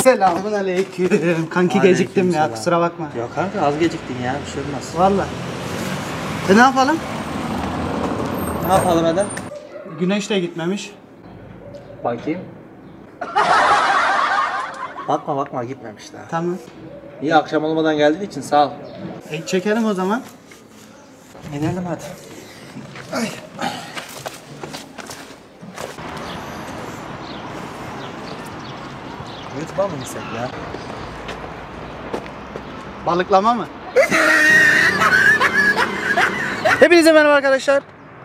Selamun aleyküm. Kanki geciktim ya, kusura bakma. Yok kanka az geciktin ya, bir şey olmaz. Valla. Ne yapalım? Ne yapalım Eda? Güneş de gitmemiş. Bakayım. Bakma gitmemiş daha. Tamam. İyi akşam olmadan geldiğin için sağ ol. Çekelim o zaman. İnelim hadi. Ay. YouTube'a mı gitsek ya? Balıklama mı? Hepinize merhaba arkadaşlar.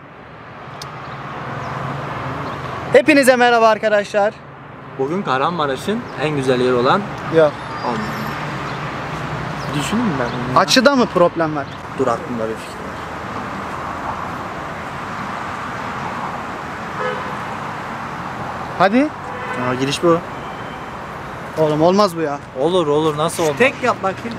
Hepinize merhaba arkadaşlar. Bugün Kahramanmaraş'ın en güzel yeri olan Yok. Düşünün ben bunu. Açıda mı problem var? Dur aklımda bir fikir var. Hadi. Giriş bu. Oğlum olmaz bu ya. Olur nasıl olmaz? Tek yap bakayım.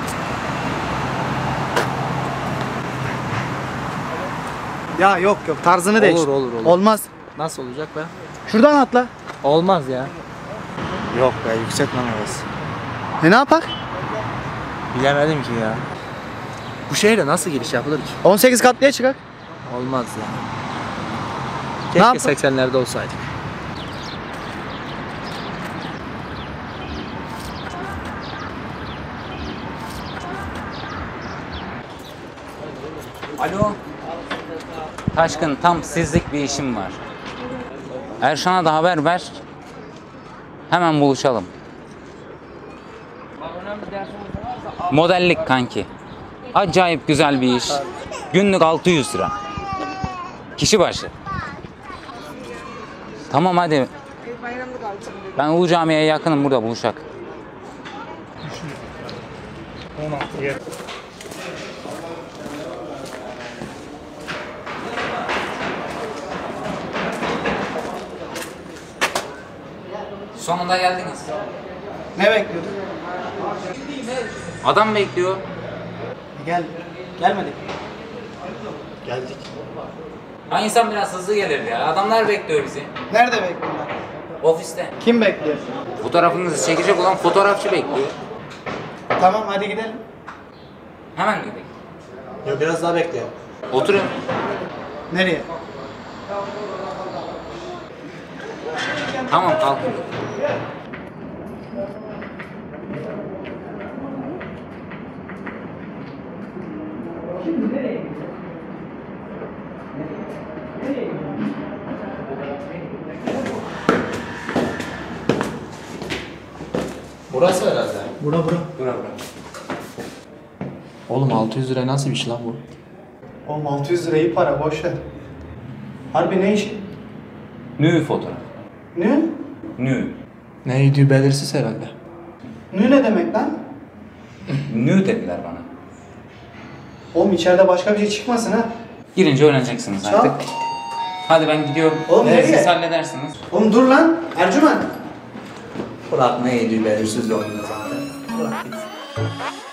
Ya yok tarzını değiş. Olur. Olmaz. Nasıl olacak be? Şuradan atla. Olmaz ya. Yok be yüksek lan orası. Ne yapak? Bilemedim ki ya. Bu şehre nasıl giriş yapılır ki? 18 katlıya çıkak. Olmaz ya. Ne Keşke 80'lerde olsaydık. Alo. Taşkın tam sizlik bir işim var. Erşan'a da haber ver. Hemen buluşalım. Modellik kanki. Acayip güzel bir iş. Günlük 600 lira. Kişi başı. Tamam hadi. Ben Ulu Cami'ye yakınım, burada buluşak. Sonunda geldiniz. Ne bekliyordun? Adam bekliyor. Gelmedik. Geldik. Ha, insan biraz hızlı gelir ya. Adamlar bekliyor bizi. Nerede bekliyorlar? Ofiste. Kim bekliyor? Fotoğrafınızı çekecek olan fotoğrafçı bekliyor. Tamam hadi gidelim. Hemen gidelim. Ya biraz daha bekleyelim. Oturun. Nereye? Tamam, kalkın. Burası herhalde. Bura. Bura. Oğlum 600 lira nasıl bir iş lan bu? Oğlum 600 lira iyi para, boş ver. Harbi ne iş? Nü fotoğraf. Nü? Nü. Neydi belirsiz herhalde. Nü ne demek lan? Nü dediler bana. Oğlum içeride başka bir şey çıkmasın ha. Girince öğreneceksiniz Çal. artık. Hadi ben gidiyorum. Oğlum nereye? Siz halledersiniz. Oğlum dur lan, Ercüment. Bırak neydi belirsiz oyunu zaten. Bırak gitsin.